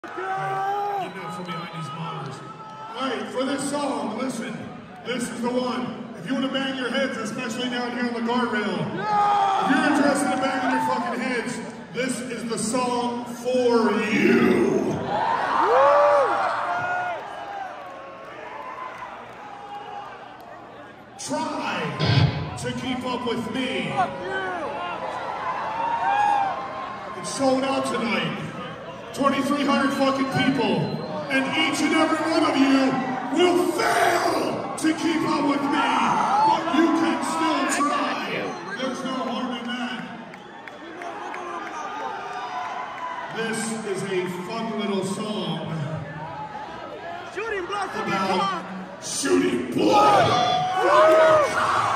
Getting out from behind these monitors. Alright, for this song, listen. This is the one. If you want to bang your heads, especially down here on the guardrail, if you're interested in banging your fucking heads, this is the song for you. Try to keep up with me. It's sold out tonight. 2,300 fucking people. And each and every one of you will fail to keep up with me. But you can still try. There's no harm in that. This is a fun little song Shooting blood from your about cock. shooting blood from your cock.